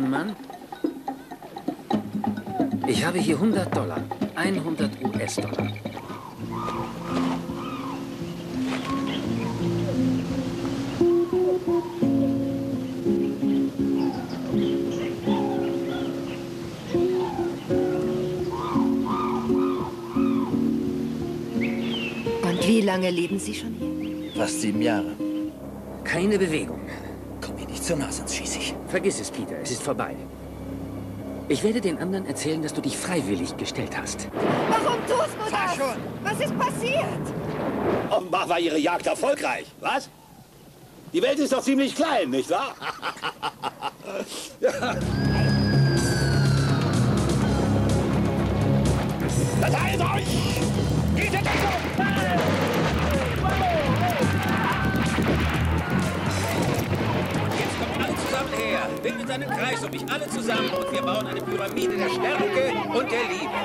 jungen Mann? Ich habe hier $100. 100 US-Dollar. Und wie lange leben Sie schon hier? Fast 7 Jahre. Keine Bewegung. Komm mir nicht zur Nase, sonst schieß ich. Vergiss es, Peter. Es ist vorbei. Ich werde den anderen erzählen, dass du dich freiwillig gestellt hast. Warum tust du Fahr das? schon! Was ist passiert? Offenbar war Ihre Jagd erfolgreich. Was? Die Welt ist doch ziemlich klein, nicht wahr? Ja. Verteilt euch! Geht in Deckung! Jetzt kommt alle zusammen her. Bildet einen Kreis um mich alle zusammen und wir bauen eine Pyramide der Stärke und der Liebe.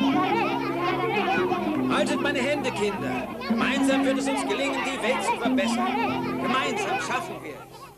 Haltet meine Hände, Kinder. Gemeinsam wird es uns gelingen, die Welt zu verbessern. Gemeinsam schaffen wir es.